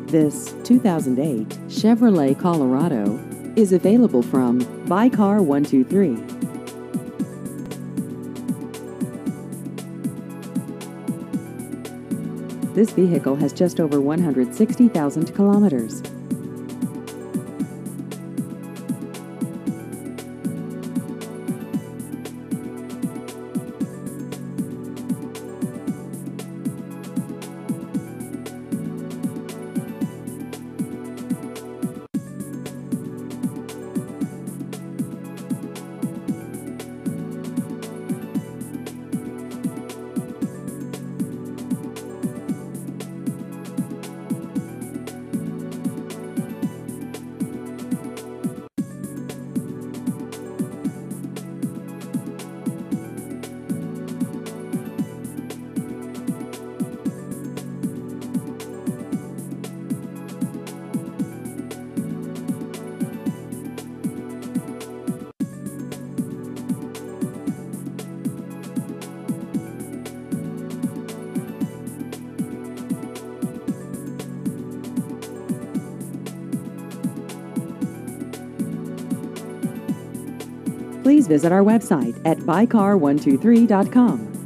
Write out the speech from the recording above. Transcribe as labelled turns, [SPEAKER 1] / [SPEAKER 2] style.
[SPEAKER 1] This 2008 Chevrolet Colorado is available from Buy Car 123. This vehicle has just over 160,000 kilometers. Please visit our website at buycar123.com.